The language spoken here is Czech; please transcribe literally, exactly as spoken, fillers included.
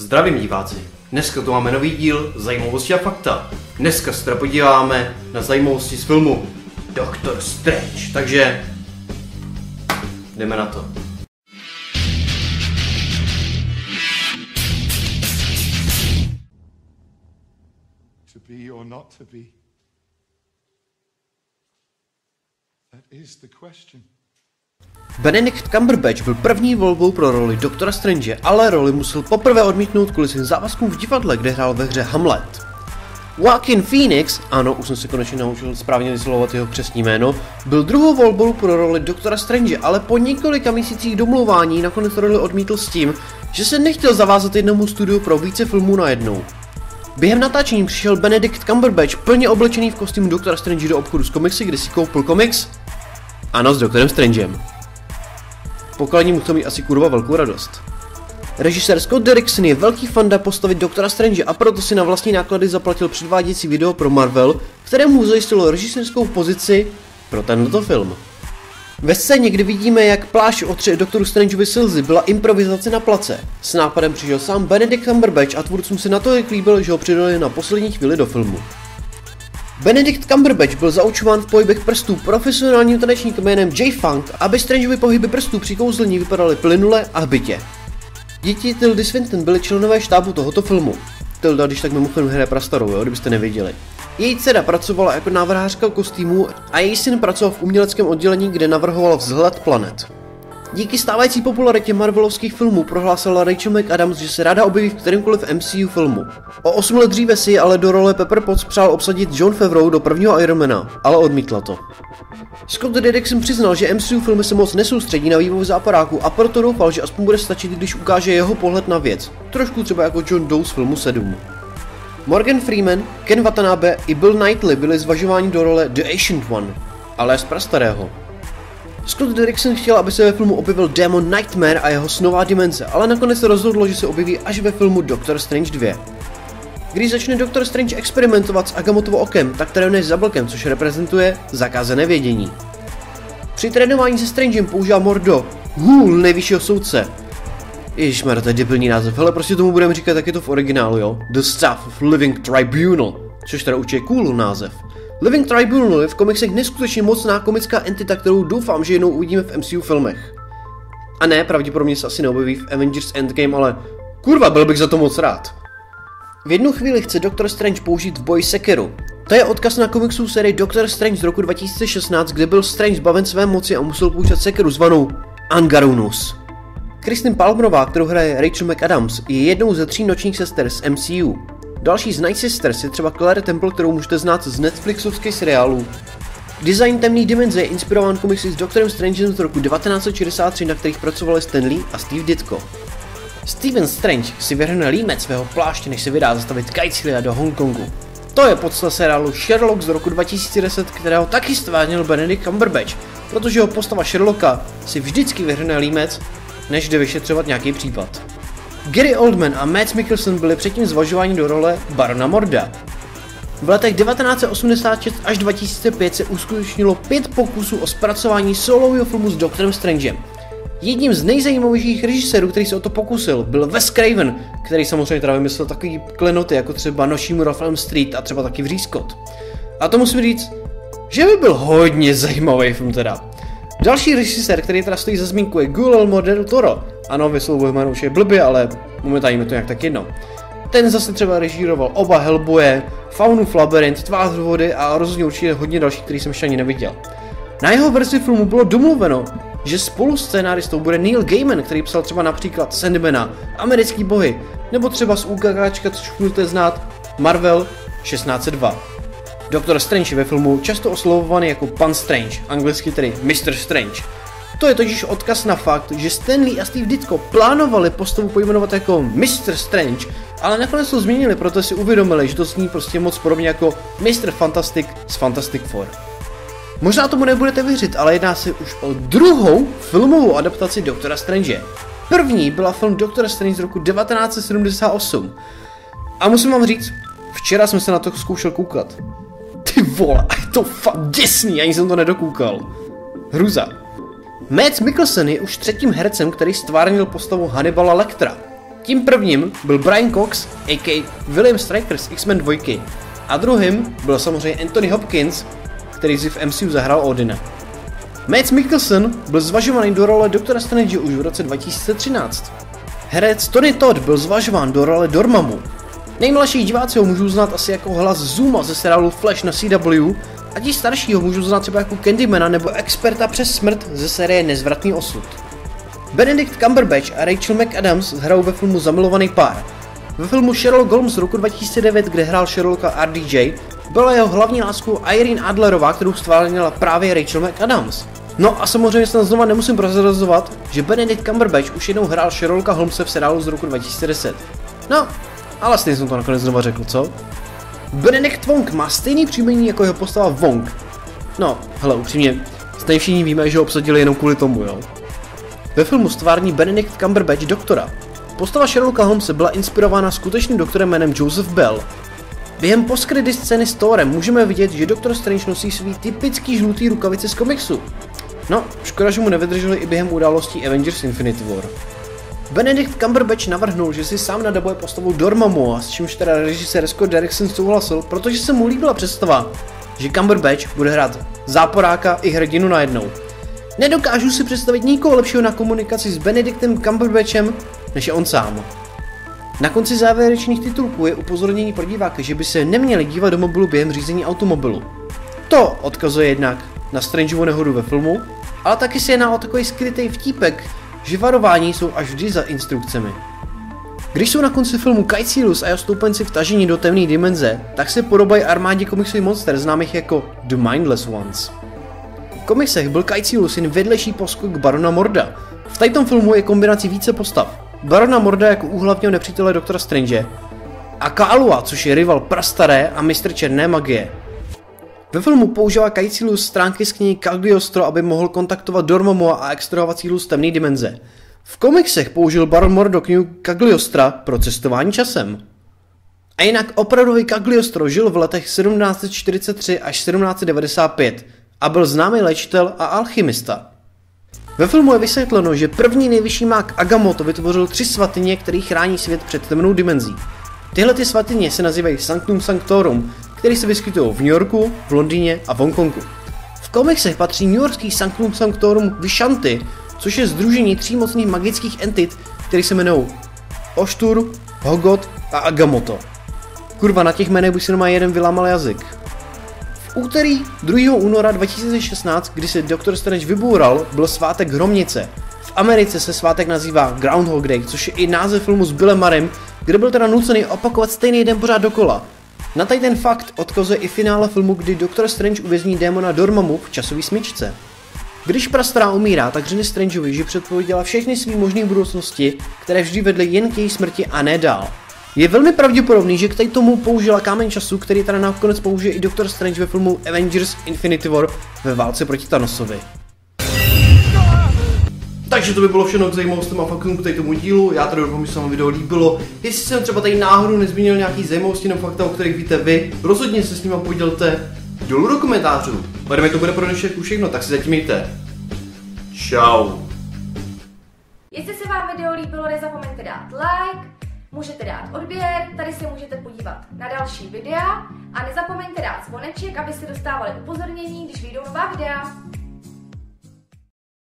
Zdravím diváci, dneska tu máme nový díl Zajímavosti a fakta. Dneska se teda podíváme na zajímavosti z filmu Doctor Strange, takže jdeme na to. To be or not to be? That is the question. Benedict Cumberbatch byl první volbou pro roli Doktora Strange, ale roli musel poprvé odmítnout kvůli svým závazkům v divadle, kde hrál ve hře Hamlet. Joaquin Phoenix, ano, už jsem se konečně naučil správně vyslovovat jeho křestní jméno, byl druhou volbou pro roli Doktora Strange, ale po několika měsících domluvání nakonec roli odmítl s tím, že se nechtěl zavázat jednomu studiu pro více filmů najednou. Během natáčení přišel Benedict Cumberbatch plně oblečený v kostýmu Doktora Strange do obchodu s komiksy, kde si koupil komiks. Ano, s Doktorem Strangem. Pokladní musel mít asi kurva velkou radost. Režisér Scott Derrickson je velký fanda postavy Doktora Strange a proto si na vlastní náklady zaplatil předváděcí video pro Marvel, které mu zajistilo režisérskou pozici pro tento film. Ve scéně, kdy vidíme, jak plášť otře Doktoru Strangeovi slzy, byla improvizace na place. S nápadem přišel sám Benedict Cumberbatch a tvůrcům se natolik líbil, že ho přidali na poslední chvíli do filmu. Benedict Cumberbatch byl zaučován v pohybech prstů profesionálním tanečníkem jménem Jay Funk, aby Strangeovi pohyby prstů při kouzlení vypadaly plynule a hbitě. Děti Tildy Swinton byly členové štábu tohoto filmu. Tilda, když tak mimochodem hraje prastarou, jo, kdybyste nevěděli. Její dcera pracovala jako návrhářka kostýmů a její syn pracoval v uměleckém oddělení, kde navrhoval vzhled planet. Díky stávající popularitě Marvelovských filmů prohlásila Rachel McAdams, že se ráda objeví v kterémkoliv M C U filmu. O osm let dříve si ale do role Pepper Potts přál obsadit Jon Favreau do prvního Ironmana, ale odmítla to. Scott Derrickson přiznal, že M C U filmy se moc nesoustředí na vývoj západáků a proto doufal, že aspoň bude stačit, když ukáže jeho pohled na věc. Trošku třeba jako John Doe z filmu sedm. Morgan Freeman, Ken Watanabe i Bill Knightley byli zvažováni do role The Ancient One, ale z prastarého. Scott Derrickson chtěl, aby se ve filmu objevil démon Nightmare a jeho snová dimenze, ale nakonec se rozhodlo, že se objeví až ve filmu Doctor Strange dva. Když začne Doctor Strange experimentovat s Agamotovo okem, tak trénuje s jablkem, což reprezentuje zakázané vědění. Při trénování se Strangem používá Mordo, hůl nejvyššího soudce. Ježišmar, to je debilní název, hele, prostě tomu budeme říkat, jak je to v originálu, jo? The Staff of Living Tribunal, což teda určitě cool název. Living Tribunal je v komiksech neskutečně mocná komická entita, kterou doufám, že jednou uvidíme v M C U filmech. A ne, pravděpodobně se asi neobjeví v Avengers Endgame, ale kurva, byl bych za to moc rád. V jednu chvíli chce Doctor Strange použít v boji sekeru. To je odkaz na komiksovou sérii Doctor Strange z roku dva tisíce šestnáct, kde byl Strange zbaven své moci a musel použít sekeru zvanou Angarunus. Kristen Palmerová, kterou hraje Rachel McAdams, je jednou ze tří nočních sester z M C U. Další z Night Sisters je třeba Claire Temple, kterou můžete znát z Netflixovských seriálů. Design temných dimenze je inspirován komiksy s Doktorem Strangem z roku devatenáct set šedesát tři, na kterých pracovali Stan Lee a Steve Ditko. Stephen Strange si vyhrne límec svého pláště, než se vydá zastavit Kajcilia do Hongkongu. To je podstata seriálu Sherlock z roku dva tisíce deset, kterého taky stvárnil Benedict Cumberbatch, protože jeho postava Sherlocka si vždycky vyhrne límec, než jde vyšetřovat nějaký případ. Gary Oldman a Mads Mikkelsen byli předtím zvažováni do role barona Morda. V letech devatenáct set osmdesát šest až dva tisíce pět se uskutečnilo pět pokusů o zpracování solového filmu s Doktorem Strangem. Jedním z nejzajímavějších režisérů, který se o to pokusil, byl Wes Craven, který samozřejmě teda vymyslel takový klenoty jako třeba Noční můra Elm Street a třeba taky Vřískot. A to musím říct, že by byl hodně zajímavý film teda. Další režisér, který teda stojí za zmínku, je Guillermo del Toro. Ano, vyslovuji jméno už je blbě, ale momentálně mi to nějak tak jedno. Ten zase třeba režíroval oba Hellboye, Faunu v Labyrinth, Tvář vody a rozhodně určitě hodně dalších, který jsem ještě ani neviděl. Na jeho verzi filmu bylo domluveno, že spolu scénáristou bude Neil Gaiman, který psal třeba například Sandmana, Americký bohy, nebo třeba z UKKčka, což budete znát, Marvel šestnáct set dva. Doktor Strange je ve filmu často oslovovaný jako pan Strange, anglicky tedy mister Strange. To je totiž odkaz na fakt, že Stan Lee a Steve Ditko plánovali postavu pojmenovat jako mister Strange, ale nakonec to změnili, protože si uvědomili, že to zní prostě moc podobně jako mister Fantastic z Fantastic Four. Možná tomu nebudete věřit, ale jedná se už o druhou filmovou adaptaci Doktora Strange. První byla film Doctor Strange z roku devatenáct set sedmdesát osm. A musím vám říct, včera jsem se na to zkoušel koukat. Ty vole, je to fakt děsný, ani jsem to nedokoukal. Hruza. Mads Mikkelsen je už třetím hercem, který stvárnil postavu Hannibala Lectera. Tím prvním byl Brian Cox, a k a. William Stryker z X-Men dva, a druhým byl samozřejmě Anthony Hopkins, který si v M C U zahrál Odina. Mads Mikkelsen byl zvažovaný do role Doktora Strange už v roce dva tisíce třináct. Herec Tony Todd byl zvažován do role Dormammu. Nejmladší diváci ho můžou znát asi jako hlas Zooma ze seriálu Flash na C W, a ti starší ho můžou znát třeba jako Candymana nebo experta přes smrt ze série Nezvratný osud. Benedict Cumberbatch a Rachel McAdams hrajou ve filmu Zamilovaný pár. Ve filmu Sherlock Holmes z roku dva tisíce devět, kde hrál Sherlocka R D J, byla jeho hlavní láskou Irene Adlerová, kterou stvárnila právě Rachel McAdams. No a samozřejmě snad znova nemusím prozrazovat, že Benedict Cumberbatch už jednou hrál Sherlocka Holmese v seriálu z roku dva tisíce deset. No, ale stejně jsem to nakonec znova řekl, co? Benedict Wong má stejný příjmení jako jeho postava Wong. No, hele, upřímně, stejně všichni víme, že ho obsadili jenom kvůli tomu, jo? Ve filmu stvární Benedict Cumberbatch doktora. Postava Sherlocka Holmese byla inspirována skutečným doktorem jménem Joseph Bell. Během postcredit scény s Thorem můžeme vidět, že Doktor Strange nosí svý typický žlutý rukavice z komiksu. No, škoda, že mu nevydrželi i během událostí Avengers Infinity War. Benedict Cumberbatch navrhnul, že si sám nadabuje postavu Dormammu, s čímž teda režisér Scott Derrickson souhlasil, protože se mu líbila představa, že Cumberbatch bude hrát záporáka i hrdinu najednou. Nedokážu si představit nikoho lepšího na komunikaci s Benedictem Cumberbatchem, než je on sám. Na konci závěrečných titulků je upozornění pro diváky, že by se neměli dívat do mobilu během řízení automobilu. To odkazuje jednak na Strangeovu nehodu ve filmu, ale taky se jedná o takový skrytý vtípek, že varování jsou až vždy za instrukcemi. Když jsou na konci filmu Kaecilius a jeho stoupenci vtaženi do temné dimenze, tak se podobají armádě komiksových monster známých jako The Mindless Ones. V komiksech byl Kaecilius jen vedlejší poskok Barona Morda. V tajtom filmu je kombinací více postav. Barona Morda jako úhlavního nepřítele Doktora Strange a Kaalua, což je rival prastaré a mistr černé magie. Ve filmu používá Kaecilius stránky z knihy Cagliostro, aby mohl kontaktovat Dormammu a extrahovat sílu z temné dimenze. V komiksech použil Baron Mordo knihu Cagliostra pro cestování časem. A jinak opravdový Cagliostro žil v letech sedmnáct set čtyřicet tři až sedmnáct set devadesát pět a byl známý léčitel a alchymista. Ve filmu je vysvětleno, že první nejvyšší mák Agamotto vytvořil tři svatyně, které chrání svět před temnou dimenzí. Tyhle ty svatyně se nazývají Sanctum Sanctorum, které se vyskytují v New Yorku, v Londýně a v Hongkongu. V komiksech patří newyorský Sanctum Sanctorum Vishanti, což je sdružení tří mocných magických entit, které se jmenují Oštur, Hogot a Agamotto. Kurva, na těch jménech by si doma jeden vylámal jazyk. V úterý druhého února dva tisíce šestnáct, kdy se Doktor Strange vyboural, byl svátek Hromnice. V Americe se svátek nazývá Groundhog Day, což je i název filmu s Billem Murraym, kde byl teda nucený opakovat stejný den pořád dokola. Na tady ten fakt odkazuje i finále filmu, kdy Doktor Strange uvězní démona Dormammu v časové smyčce. Když prastará umírá, tak řekne Strangeovi, že předpověděla všechny svý možné budoucnosti, které vždy vedly jen k její smrti a ne dál. Je velmi pravděpodobný, že k tady tomu použila kámen času, který teda nakonec použije i Doktor Strange ve filmu Avengers Infinity War ve válce proti Thanosovi. Takže to by bylo všechno k zajímavostem a faktům k tomu dílu. Já tady doufám, že se vám video líbilo. Jestli jsem třeba tady náhodou nezmínil nějaký zajímavosti nebo fakta, o kterých víte vy, rozhodně se s nimi podělte dolů do komentářů. Ode mě to bude pro dnešek už všechno, tak si zatím mějte. Čau. Jestli se vám video líbilo, nezapomeňte dát like, můžete dát odběr, tady se můžete podívat na další videa a nezapomeňte dát zvoneček, abyste dostávali upozornění, když vyjdou nová videa.